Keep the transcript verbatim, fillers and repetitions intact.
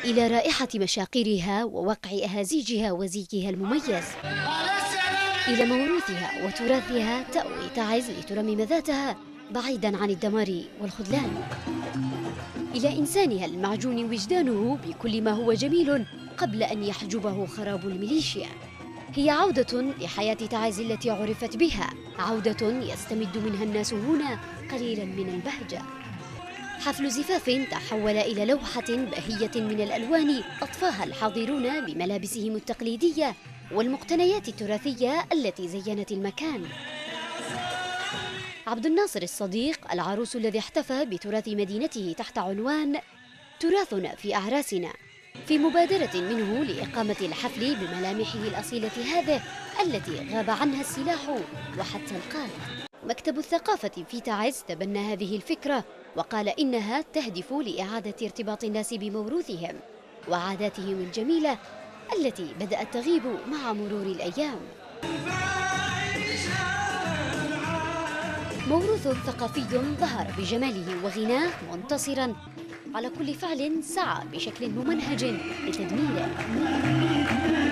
إلى رائحة مشاقرها ووقع أهازيجها وزيها المميز، إلى موروثها وتراثها تأوي تعز لترمم ذاتها بعيدا عن الدمار والخذلان، إلى إنسانها المعجون وجدانه بكل ما هو جميل قبل أن يحجبه خراب الميليشيا. هي عودة لحياة تعز التي عرفت بها، عودة يستمد منها الناس هنا قليلا من البهجة. حفل زفاف تحول إلى لوحة بهية من الألوان أطفاها الحاضرون بملابسهم التقليدية والمقتنيات التراثية التي زينت المكان. عبد الناصر الصديق العروس الذي احتفى بتراث مدينته تحت عنوان تراثنا في أعراسنا، في مبادرة منه لإقامة الحفل بملامحه الأصيلة هذه التي غاب عنها السلاح وحتى القائد. مكتب الثقافة في تعز تبنى هذه الفكرة وقال إنها تهدف لإعادة ارتباط الناس بموروثهم وعاداتهم الجميلة التي بدأت تغيب مع مرور الأيام. موروث ثقافي ظهر بجماله وغناه منتصراً على كل فعل سعى بشكل ممنهج لتدميره.